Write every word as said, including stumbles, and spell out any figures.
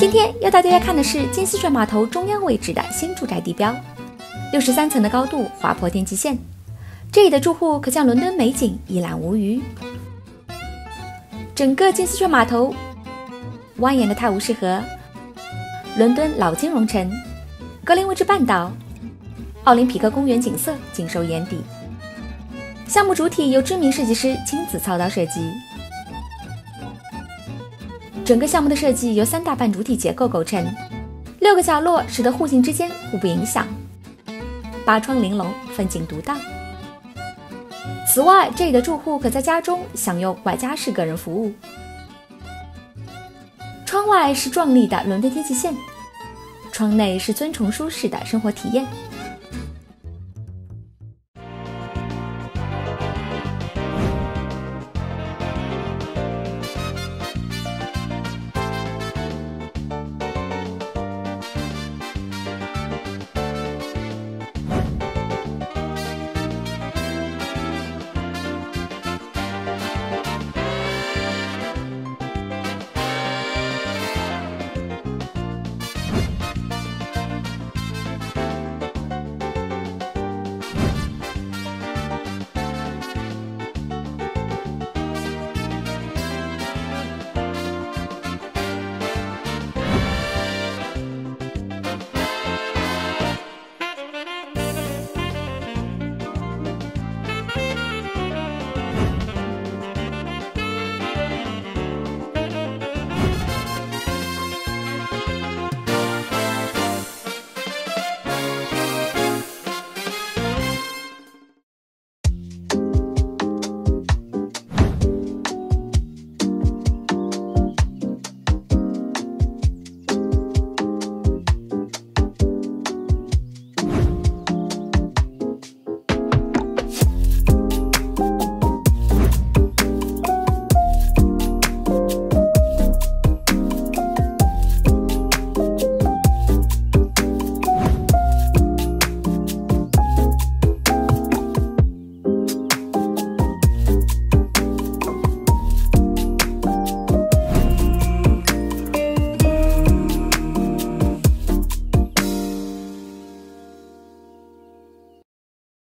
今天要带大家看的是金丝雀码头中央位置的新住宅地标，六十三层的高度划破天际线，这里的住户可将伦敦美景一览无余。整个金丝雀码头蜿蜒的泰晤士河、伦敦老金融城、格林威治半岛、奥林匹克公园景色尽收眼底。项目主体由知名设计师亲自操刀设计。整个项目的设计由三大半主体结构构成，六个角落使得户型之间互不影响，八窗玲珑，风景独到。此外，这里的住户可在家中享用外家式个人服务。窗外是壮丽的伦敦天际线，窗内是尊崇舒适的生活体验。